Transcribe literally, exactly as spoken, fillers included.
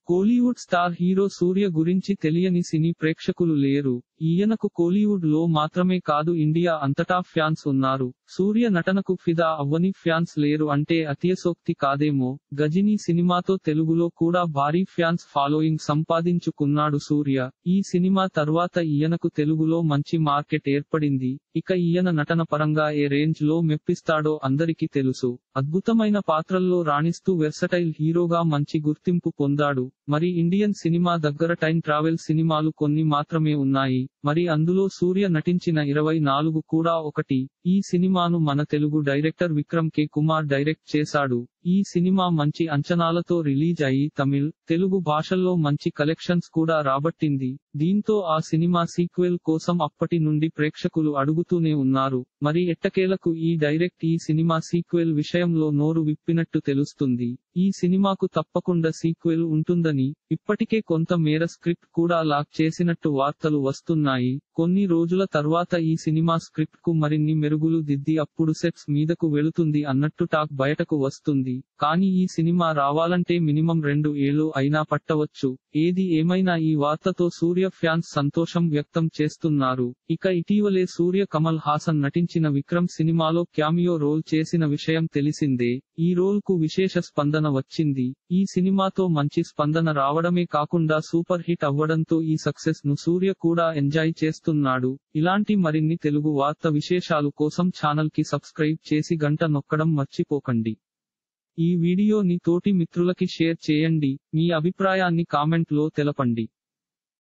Kollywood star hero సూర్య గురించి తెలియని సినీ ప్రేక్షకులు లేరు. ఈయనకు కోలీవుడ్ లో మాత్రమే కాదు ఇండియా అంతటా ఫ్యాన్స్ ఉన్నారు. సూర్య నటనకు ఫిదా అవ్వని ఫ్యాన్స్ లేరు అంటే అతిశయోక్తి కాదేమో. గజినీ సినిమాతో తెలుగులో కూడా భారీ ఫ్యాన్స్ ఫాలోయింగ్ సంపాదించుకున్నాడు సూర్య. ఈ సినిమా తర్వాత ఈయనకు తెలుగులో మంచి మార్కెట్ ఏర్పడింది. ఇక ఈయన నటన పరంగా ఏ రేంజ్ లో మెప్పిస్తాడో అందరికీ తెలుసు. అద్భుతమైన పాత్రల్లో రాణిస్తూ వెర్సటైల్ హీరోగా మంచి గుర్తింపు పొందాడు. మరి ఇండియన్ సినిమా దగ్గర టైం ట్రావెల్ సినిమాలు కొన్ని మాత్రమే ఉన్నాయి. మరి అందులో సూర్య నటించిన ఇరవై నాలుగు కూడా ఒకటి. ఈ సినిమాను మన Telugu director Vikram K Kumar direct చేశాడు. ఈ సినిమా మంచి అంచనాలతో రిలీజ్ అయి తమిళ్, తెలుగు భాషల్లో మంచి కలెక్షన్స్ కూడా రాబట్టింది. దీంతో ఆ సినిమా సీక్వెల్ కోసం అప్పటి నుండి ప్రేక్షకులు అడుగుతూనే ఉన్నారు. మరి ఎట్టకేలకు ఈ డైరెక్ట్ ఈ సినిమా సీక్వెల్ విషయంలో నోరు విప్పినట్టు తెలుస్తుంది. ఈ సినిమాకు తప్పకుండా సీక్వెల్ ఉంటుందని, ఇప్పటికే కొంత మేర స్క్రిప్ట్ కూడా లాక్ చేసినట్టు వార్తలు వస్తున్నాయి. కొన్ని రోజుల తర్వాత ఈ సినిమా స్క్రిప్ట్ కు మరిన్ని మెరుగులు దిద్ది అప్పుడు సెట్స్ మీదకు వెళుతుంది అన్నట్టు టాక్ బయటకు వస్తుంది. కానీ ఈ సినిమా రావాలంటే మినిమం రెండు ఏళ్లు అయినా పట్టవచ్చు. ఏది ఏమైనా ఈ వార్తతో సూర్య ఫ్యాన్స్ సంతోషం వ్యక్తం చేస్తున్నారు. ఇక ఇటీవలే సూర్య కమల్ హాసన్ నటించిన విక్రమ్ సినిమాలో క్యామియో రోల్ చేసిన విషయం తెలిసిందే. ఈ రోల్ కు విశేష స్పందన వచ్చింది. ఈ సినిమాతో మంచి స్పందన రావడమే కాకుండా సూపర్ హిట్ అవ్వడంతో ఈ సక్సెస్ ను సూర్య కూడా ఎంజాయ్ చేస్తున్నాడు. ఇలాంటి మరిన్ని తెలుగు వార్త విశేషాలు కోసం ఛానల్ కి సబ్స్క్రైబ్ చేసి గంట నొక్కడం మర్చిపోకండి. ఈ వీడియోని తోటి మిత్రులకి షేర్ చేయండి. మీ అభిప్రాయాన్ని కామెంట్ లో తెలపండి.